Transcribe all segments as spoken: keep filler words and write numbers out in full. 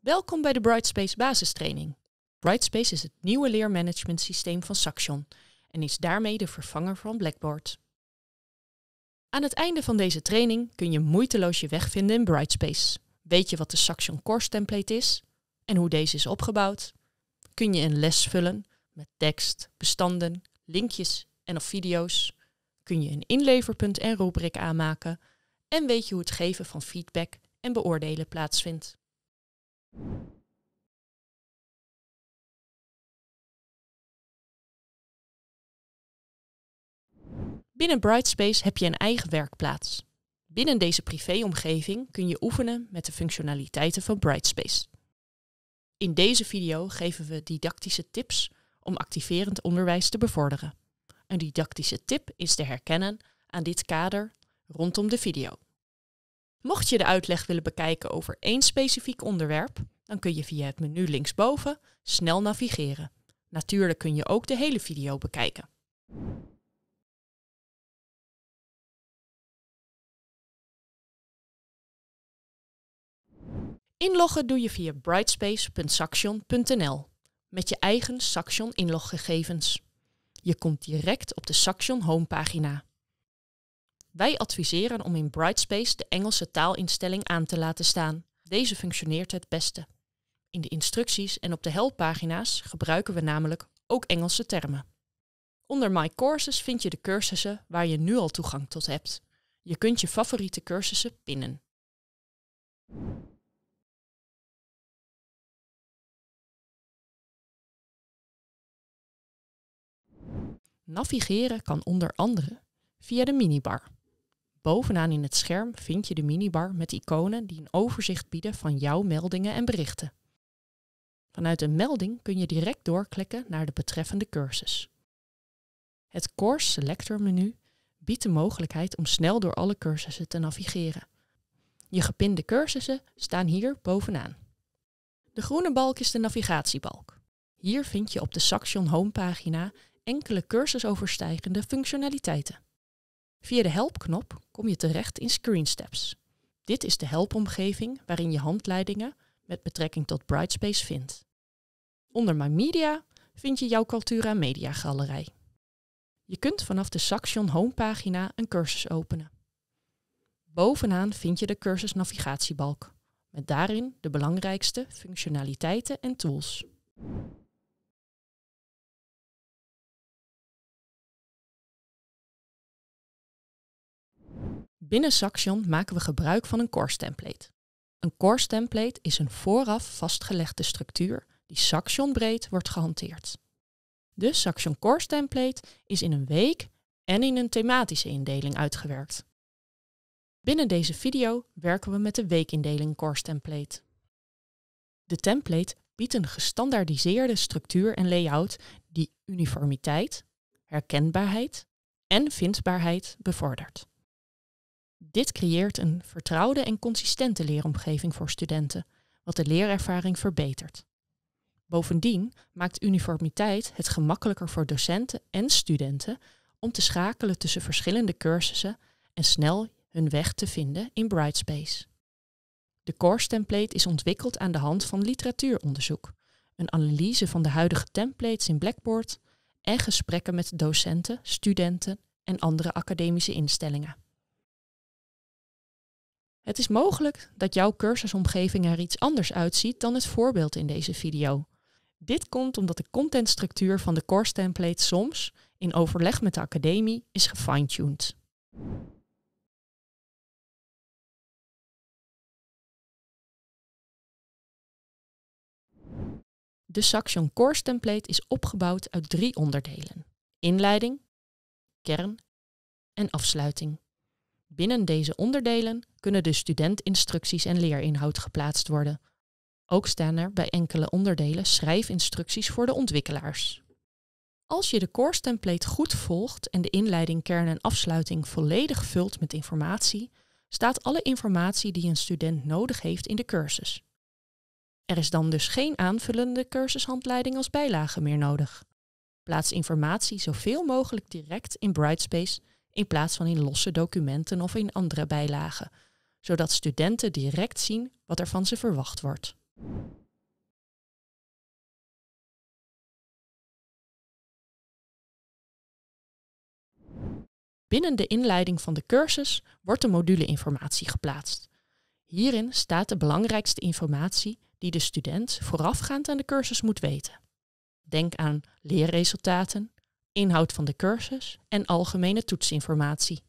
Welkom bij de Brightspace basistraining. Brightspace is het nieuwe leermanagementsysteem van Saxion en is daarmee de vervanger van Blackboard. Aan het einde van deze training kun je moeiteloos je weg vinden in Brightspace. Weet je wat de Saxion Course Template is en hoe deze is opgebouwd? Kun je een les vullen met tekst, bestanden, linkjes en of video's? Kun je een inleverpunt en rubriek aanmaken? En weet je hoe het geven van feedback en beoordelen plaatsvindt? Binnen Brightspace heb je een eigen werkplaats. Binnen deze privéomgeving kun je oefenen met de functionaliteiten van Brightspace. In deze video geven we didactische tips om activerend onderwijs te bevorderen. Een didactische tip is te herkennen aan dit kader rondom de video. Mocht je de uitleg willen bekijken over één specifiek onderwerp, dan kun je via het menu linksboven snel navigeren. Natuurlijk kun je ook de hele video bekijken. Inloggen doe je via brightspace punt saxion punt n l met je eigen Saxion inloggegevens. Je komt direct op de Saxion homepagina. Wij adviseren om in Brightspace de Engelse taalinstelling aan te laten staan. Deze functioneert het beste. In de instructies en op de helppagina's gebruiken we namelijk ook Engelse termen. Onder My Courses vind je de cursussen waar je nu al toegang tot hebt. Je kunt je favoriete cursussen pinnen. Navigeren kan onder andere via de minibar. Bovenaan in het scherm vind je de minibar met iconen die een overzicht bieden van jouw meldingen en berichten. Vanuit een melding kun je direct doorklikken naar de betreffende cursus. Het Course Selector menu biedt de mogelijkheid om snel door alle cursussen te navigeren. Je gepinde cursussen staan hier bovenaan. De groene balk is de navigatiebalk. Hier vind je op de Saxion homepagina enkele cursusoverstijgende functionaliteiten. Via de helpknop kom je terecht in Screensteps. Dit is de helpomgeving waarin je handleidingen met betrekking tot Brightspace vindt. Onder My Media vind je jouw Kaltura Media Galerij. Je kunt vanaf de Saxion homepagina een cursus openen. Bovenaan vind je de cursus navigatiebalk, met daarin de belangrijkste functionaliteiten en tools. Binnen Saxion maken we gebruik van een course template. Een course template is een vooraf vastgelegde structuur die Saxion breed wordt gehanteerd. De Saxion course template is in een week en in een thematische indeling uitgewerkt. Binnen deze video werken we met de weekindeling course template. De template biedt een gestandaardiseerde structuur en layout die uniformiteit, herkenbaarheid en vindbaarheid bevordert. Dit creëert een vertrouwde en consistente leeromgeving voor studenten, wat de leerervaring verbetert. Bovendien maakt uniformiteit het gemakkelijker voor docenten en studenten om te schakelen tussen verschillende cursussen en snel hun weg te vinden in Brightspace. De course template is ontwikkeld aan de hand van literatuuronderzoek, een analyse van de huidige templates in Blackboard en gesprekken met docenten, studenten en andere academische instellingen. Het is mogelijk dat jouw cursusomgeving er iets anders uitziet dan het voorbeeld in deze video. Dit komt omdat de contentstructuur van de course template soms, in overleg met de academie, is gefine-tuned. De Saxion course template is opgebouwd uit drie onderdelen: inleiding, kern en afsluiting. Binnen deze onderdelen kunnen de studentinstructies en leerinhoud geplaatst worden. Ook staan er bij enkele onderdelen schrijfinstructies voor de ontwikkelaars. Als je de course template goed volgt en de inleiding, kern en afsluiting volledig vult met informatie, staat alle informatie die een student nodig heeft in de cursus. Er is dan dus geen aanvullende cursushandleiding als bijlage meer nodig. Plaats informatie zoveel mogelijk direct in Brightspace in plaats van in losse documenten of in andere bijlagen, zodat studenten direct zien wat er van ze verwacht wordt. Binnen de inleiding van de cursus wordt de moduleinformatie geplaatst. Hierin staat de belangrijkste informatie die de student voorafgaand aan de cursus moet weten. Denk aan leerresultaten, inhoud van de cursus en algemene toetsinformatie.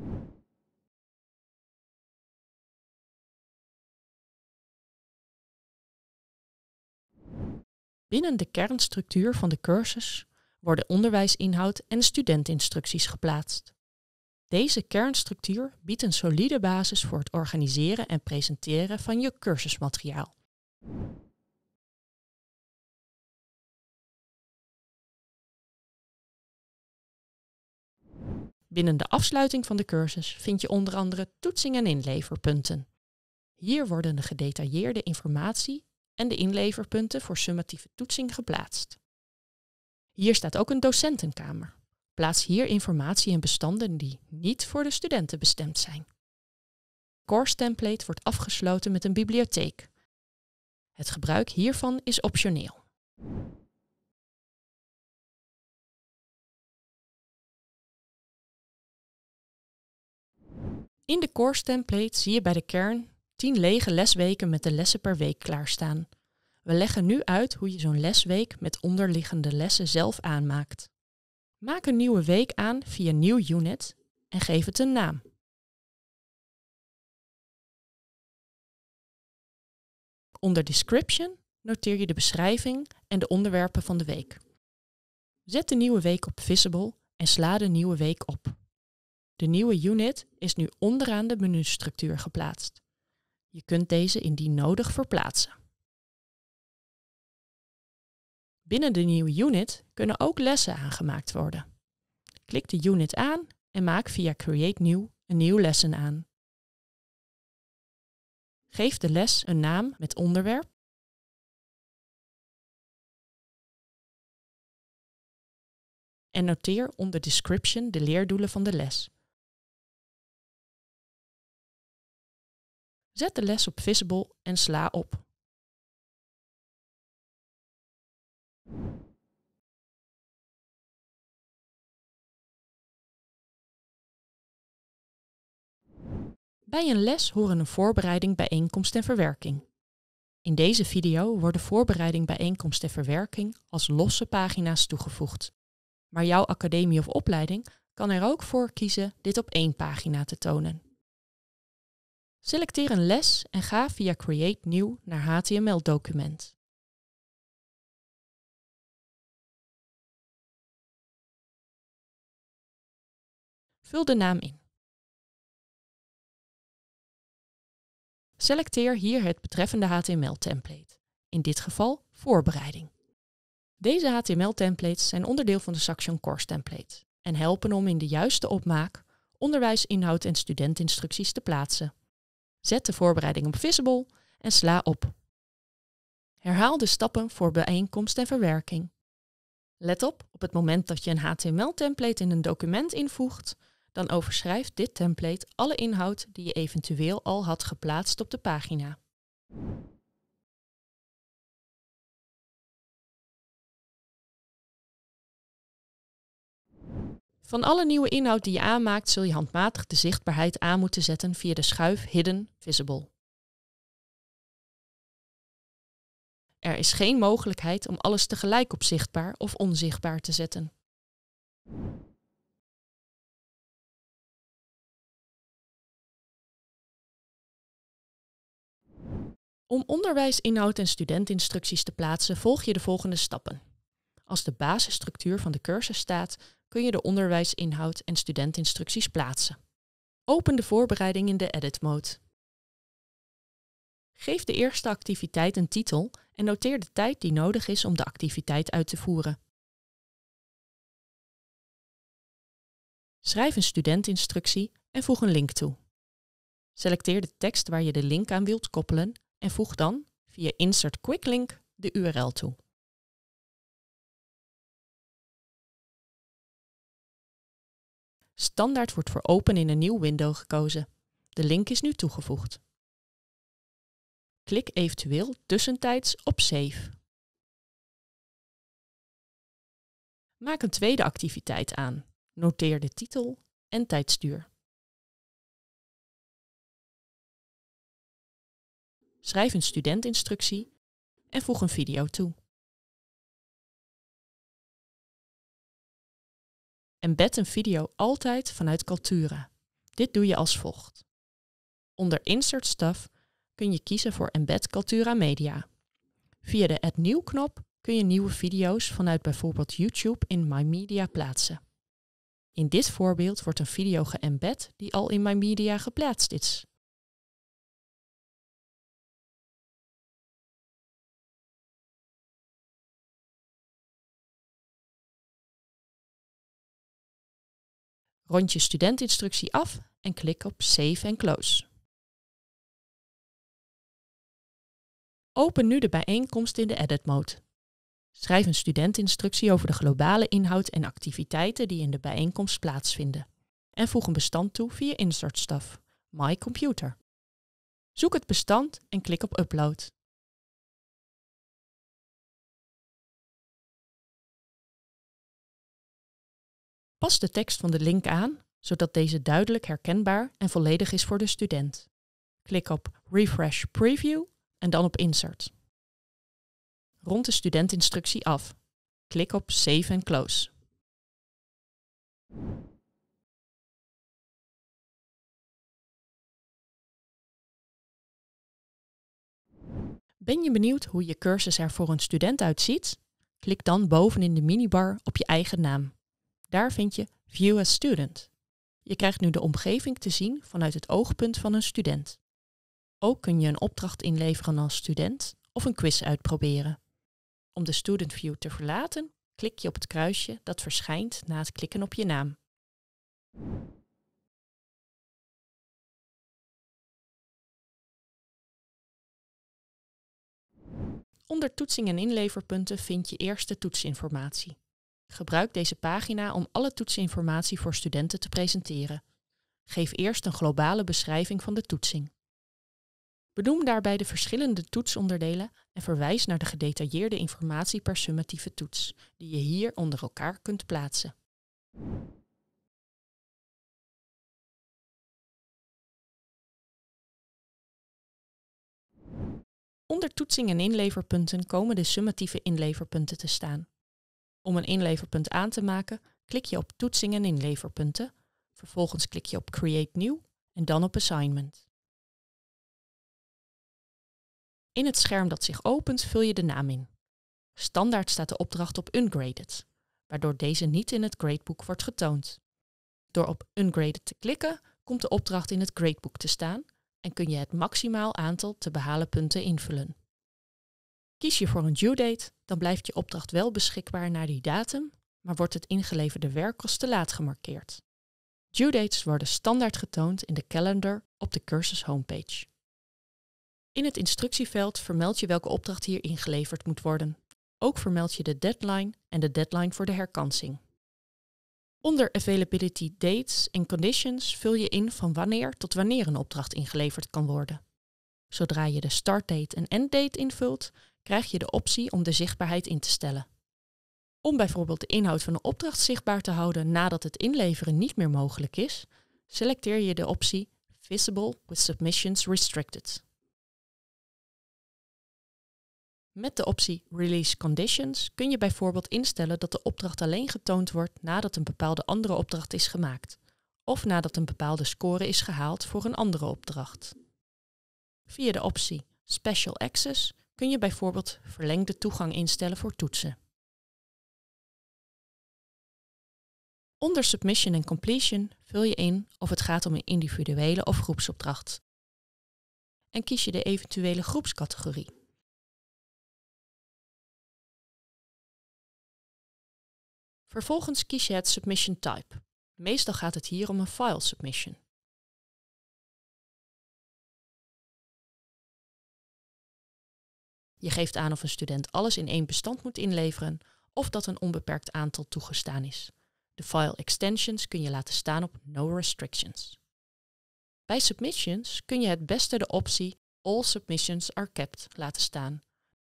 Binnen de kernstructuur van de cursus worden onderwijsinhoud en studentinstructies geplaatst. Deze kernstructuur biedt een solide basis voor het organiseren en presenteren van je cursusmateriaal. Binnen de afsluiting van de cursus vind je onder andere toetsing- en inleverpunten. Hier worden de gedetailleerde informatie en de inleverpunten voor summatieve toetsing geplaatst. Hier staat ook een docentenkamer. Plaats hier informatie en bestanden die niet voor de studenten bestemd zijn. Course template wordt afgesloten met een bibliotheek. Het gebruik hiervan is optioneel. In de course template zie je bij de kern tien lege lesweken met de lessen per week klaarstaan. We leggen nu uit hoe je zo'n lesweek met onderliggende lessen zelf aanmaakt. Maak een nieuwe week aan via New Unit en geef het een naam. Onder Description noteer je de beschrijving en de onderwerpen van de week. Zet de nieuwe week op Visible en sla de nieuwe week op. De nieuwe unit is nu onderaan de menustructuur geplaatst. Je kunt deze indien nodig verplaatsen. Binnen de nieuwe unit kunnen ook lessen aangemaakt worden. Klik de unit aan en maak via Create New een nieuw lessen aan. Geef de les een naam met onderwerp en noteer onder Description de leerdoelen van de les. Zet de les op Visible en sla op. Bij een les horen een voorbereiding, bijeenkomst en verwerking. In deze video worden voorbereiding, bijeenkomst en verwerking als losse pagina's toegevoegd. Maar jouw academie of opleiding kan er ook voor kiezen dit op één pagina te tonen. Selecteer een les en ga via Create New naar H T M L-document. Vul de naam in. Selecteer hier het betreffende H T M L-template, in dit geval voorbereiding. Deze H T M L-templates zijn onderdeel van de Saxion Course Template en helpen om in de juiste opmaak onderwijsinhoud en studentinstructies te plaatsen. Zet de voorbereiding op Visible en sla op. Herhaal de stappen voor bijeenkomst en verwerking. Let op, op het moment dat je een H T M L-template in een document invoegt, dan overschrijft dit template alle inhoud die je eventueel al had geplaatst op de pagina. Van alle nieuwe inhoud die je aanmaakt zul je handmatig de zichtbaarheid aan moeten zetten via de schuif Hidden Visible. Er is geen mogelijkheid om alles tegelijk op zichtbaar of onzichtbaar te zetten. Om onderwijsinhoud en studentinstructies te plaatsen volg je de volgende stappen. Als de basisstructuur van de cursus staat, kun je de onderwijsinhoud en studentinstructies plaatsen. Open de voorbereiding in de Edit mode. Geef de eerste activiteit een titel en noteer de tijd die nodig is om de activiteit uit te voeren. Schrijf een studentinstructie en voeg een link toe. Selecteer de tekst waar je de link aan wilt koppelen en voeg dan via Insert Quick Link de U R L toe. Standaard wordt voor open in een nieuw window gekozen. De link is nu toegevoegd. Klik eventueel tussentijds op Save. Maak een tweede activiteit aan. Noteer de titel en tijdsduur. Schrijf een studentinstructie en voeg een video toe. Embed een video altijd vanuit Kaltura. Dit doe je als volgt. Onder Insert Stuff kun je kiezen voor Embed Kaltura Media. Via de Add New knop kun je nieuwe video's vanuit bijvoorbeeld YouTube in My Media plaatsen. In dit voorbeeld wordt een video geëmbed die al in My Media geplaatst is. Rond je studentinstructie af en klik op Save en Close. Open nu de bijeenkomst in de Edit Mode. Schrijf een studentinstructie over de globale inhoud en activiteiten die in de bijeenkomst plaatsvinden. En voeg een bestand toe via Insert Stuff, My Computer. Zoek het bestand en klik op Upload. Pas de tekst van de link aan, zodat deze duidelijk herkenbaar en volledig is voor de student. Klik op Refresh Preview en dan op Insert. Rond de studentinstructie af. Klik op Save en Close. Ben je benieuwd hoe je cursus er voor een student uitziet? Klik dan bovenin de minibar op je eigen naam. Daar vind je View as Student. Je krijgt nu de omgeving te zien vanuit het oogpunt van een student. Ook kun je een opdracht inleveren als student of een quiz uitproberen. Om de Student View te verlaten, klik je op het kruisje dat verschijnt na het klikken op je naam. Onder toetsing en inleverpunten vind je eerst de toetsinformatie. Gebruik deze pagina om alle toetsinformatie voor studenten te presenteren. Geef eerst een globale beschrijving van de toetsing. Benoem daarbij de verschillende toetsonderdelen en verwijs naar de gedetailleerde informatie per summatieve toets, die je hier onder elkaar kunt plaatsen. Onder toetsing en inleverpunten komen de summatieve inleverpunten te staan. Om een inleverpunt aan te maken, klik je op Toetsing en inleverpunten, vervolgens klik je op Create New en dan op Assignment. In het scherm dat zich opent vul je de naam in. Standaard staat de opdracht op Ungraded, waardoor deze niet in het gradebook wordt getoond. Door op Ungraded te klikken, komt de opdracht in het gradebook te staan en kun je het maximaal aantal te behalen punten invullen. Kies je voor een due date, dan blijft je opdracht wel beschikbaar naar die datum, maar wordt het ingeleverde werk als te laat gemarkeerd. Due dates worden standaard getoond in de calendar op de cursus homepage. In het instructieveld vermeld je welke opdracht hier ingeleverd moet worden. Ook vermeld je de deadline en de deadline voor de herkansing. Onder Availability Dates en Conditions vul je in van wanneer tot wanneer een opdracht ingeleverd kan worden. Zodra je de startdate en enddate invult, krijg je de optie om de zichtbaarheid in te stellen. Om bijvoorbeeld de inhoud van een opdracht zichtbaar te houden nadat het inleveren niet meer mogelijk is, selecteer je de optie Visible with Submissions Restricted. Met de optie Release Conditions kun je bijvoorbeeld instellen dat de opdracht alleen getoond wordt nadat een bepaalde andere opdracht is gemaakt, of nadat een bepaalde score is gehaald voor een andere opdracht. Via de optie Special Access kun je bijvoorbeeld verlengde toegang instellen voor toetsen. Onder Submission en Completion vul je in of het gaat om een individuele of groepsopdracht. En kies je de eventuele groepscategorie. Vervolgens kies je het Submission Type. Meestal gaat het hier om een file submission. Je geeft aan of een student alles in één bestand moet inleveren of dat een onbeperkt aantal toegestaan is. De file extensions kun je laten staan op No Restrictions. Bij submissions kun je het beste de optie All submissions are kept laten staan.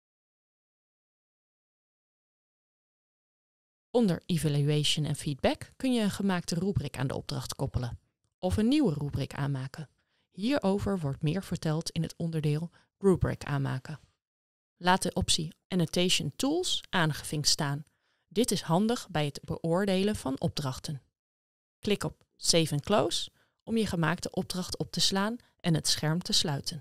Onder Evaluation en Feedback kun je een gemaakte rubriek aan de opdracht koppelen of een nieuwe rubriek aanmaken. Hierover wordt meer verteld in het onderdeel Rubric aanmaken. Laat de optie Annotation Tools aangevinkt staan. Dit is handig bij het beoordelen van opdrachten. Klik op Save and Close om je gemaakte opdracht op te slaan en het scherm te sluiten.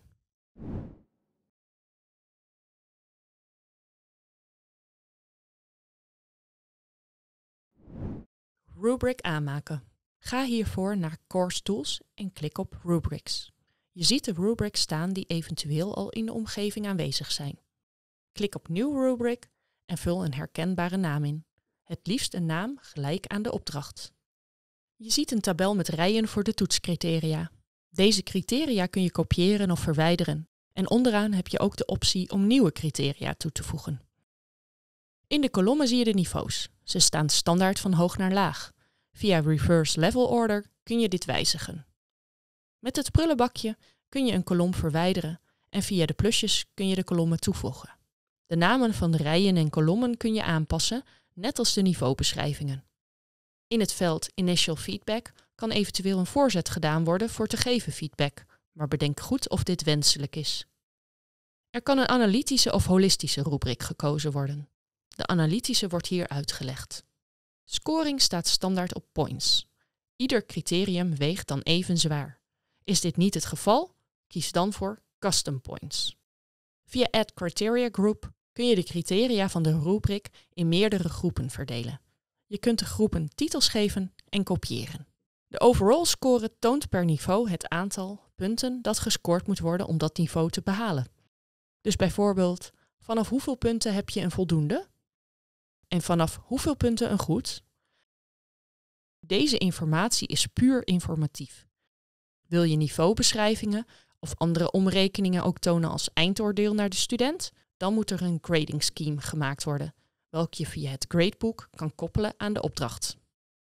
Rubric aanmaken. Ga hiervoor naar Course Tools en klik op Rubrics. Je ziet de rubrics staan die eventueel al in de omgeving aanwezig zijn. Klik op Nieuw Rubric en vul een herkenbare naam in. Het liefst een naam gelijk aan de opdracht. Je ziet een tabel met rijen voor de toetscriteria. Deze criteria kun je kopiëren of verwijderen. En onderaan heb je ook de optie om nieuwe criteria toe te voegen. In de kolommen zie je de niveaus. Ze staan standaard van hoog naar laag. Via Reverse Level Order kun je dit wijzigen. Met het prullenbakje kun je een kolom verwijderen en via de plusjes kun je de kolommen toevoegen. De namen van de rijen en kolommen kun je aanpassen, net als de niveaubeschrijvingen. In het veld Initial Feedback kan eventueel een voorzet gedaan worden voor te geven feedback, maar bedenk goed of dit wenselijk is. Er kan een analytische of holistische rubriek gekozen worden. De analytische wordt hier uitgelegd. Scoring staat standaard op points. Ieder criterium weegt dan even zwaar. Is dit niet het geval? Kies dan voor Custom Points. Via Add Criteria Group kun je de criteria van de rubriek in meerdere groepen verdelen. Je kunt de groepen titels geven en kopiëren. De overall score toont per niveau het aantal punten dat gescoord moet worden om dat niveau te behalen. Dus bijvoorbeeld, vanaf hoeveel punten heb je een voldoende? En vanaf hoeveel punten een goed? Deze informatie is puur informatief. Wil je niveaubeschrijvingen of andere omrekeningen ook tonen als eindoordeel naar de student? Dan moet er een grading scheme gemaakt worden, welk je via het gradebook kan koppelen aan de opdracht.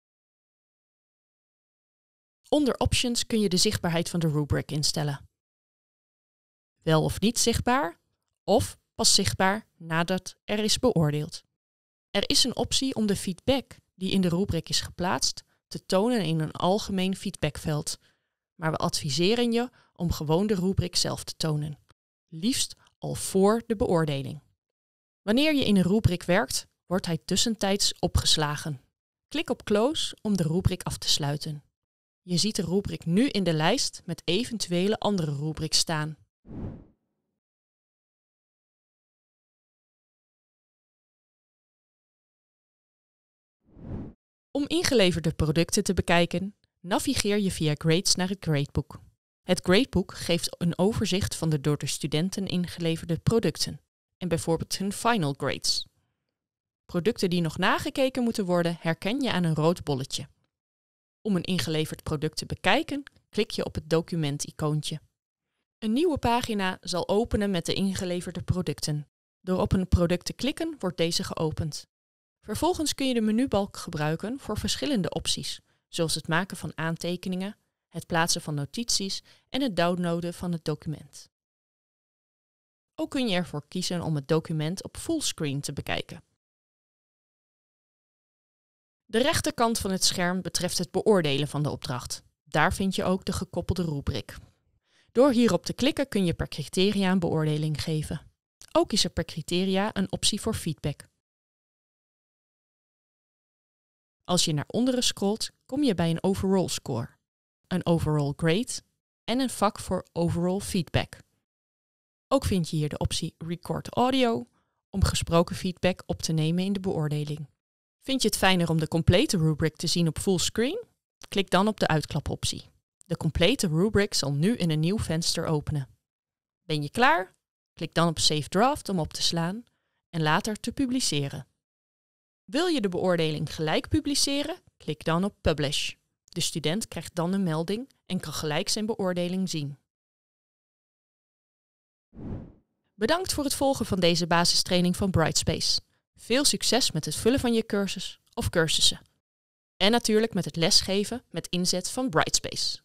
Onder Options kun je de zichtbaarheid van de rubric instellen. Wel of niet zichtbaar, of pas zichtbaar nadat er is beoordeeld. Er is een optie om de feedback die in de rubric is geplaatst te tonen in een algemeen feedbackveld. Maar we adviseren je om gewoon de rubric zelf te tonen. Liefst al voor de beoordeling. Wanneer je in een rubric werkt, wordt hij tussentijds opgeslagen. Klik op Close om de rubric af te sluiten. Je ziet de rubric nu in de lijst met eventuele andere rubrics staan. Om ingeleverde producten te bekijken, navigeer je via Grades naar het Gradebook. Het Gradebook geeft een overzicht van de door de studenten ingeleverde producten en bijvoorbeeld hun final grades. Producten die nog nagekeken moeten worden herken je aan een rood bolletje. Om een ingeleverd product te bekijken, klik je op het document-icoontje. Een nieuwe pagina zal openen met de ingeleverde producten. Door op een product te klikken wordt deze geopend. Vervolgens kun je de menubalk gebruiken voor verschillende opties, zoals het maken van aantekeningen, het plaatsen van notities en het downloaden van het document. Ook kun je ervoor kiezen om het document op fullscreen te bekijken. De rechterkant van het scherm betreft het beoordelen van de opdracht. Daar vind je ook de gekoppelde rubriek. Door hierop te klikken kun je per criteria een beoordeling geven. Ook is er per criteria een optie voor feedback. Als je naar onderen scrolt, kom je bij een overall score, een overall grade en een vak voor overall feedback. Ook vind je hier de optie Record Audio om gesproken feedback op te nemen in de beoordeling. Vind je het fijner om de complete rubric te zien op fullscreen? Klik dan op de uitklapoptie. De complete rubric zal nu in een nieuw venster openen. Ben je klaar? Klik dan op Save Draft om op te slaan en later te publiceren. Wil je de beoordeling gelijk publiceren? Klik dan op Publish. De student krijgt dan een melding en kan gelijk zijn beoordeling zien. Bedankt voor het volgen van deze basistraining van Brightspace. Veel succes met het vullen van je cursus of cursussen. En natuurlijk met het lesgeven met inzet van Brightspace.